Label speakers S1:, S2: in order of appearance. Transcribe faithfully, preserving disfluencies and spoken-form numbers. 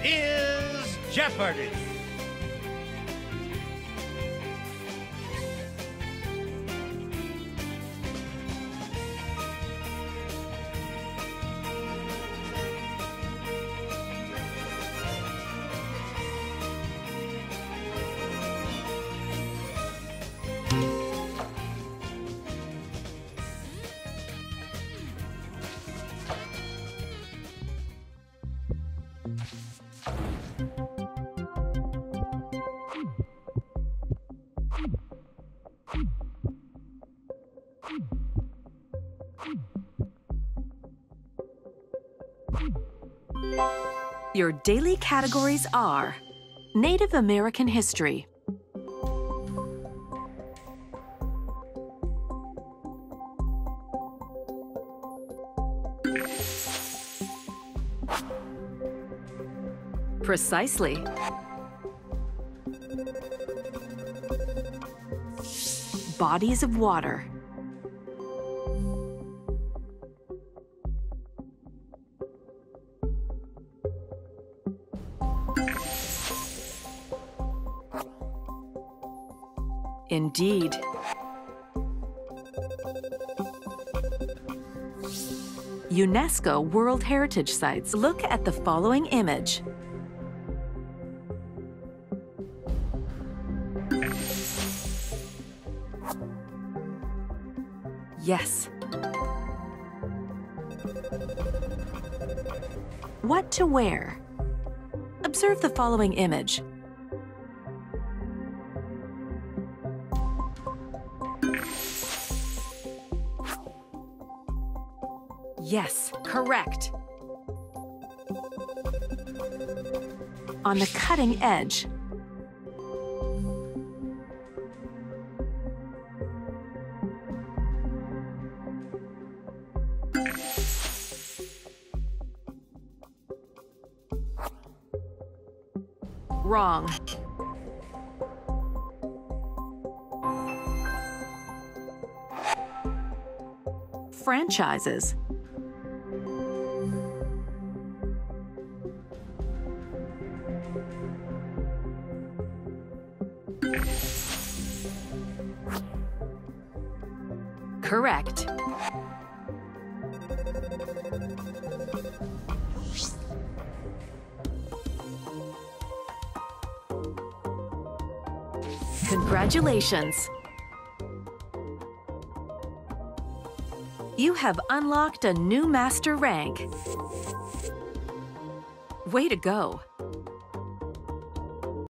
S1: is Jeopardy!
S2: Your daily categories are Native American history, precisely, bodies of water, indeed. UNESCO World Heritage Sites. Look at the following image. Yes. What to wear? Observe the following image. Yes, correct. On the cutting edge. Wrong. Franchises. Correct. Congratulations! You have unlocked a new master rank. Way to go!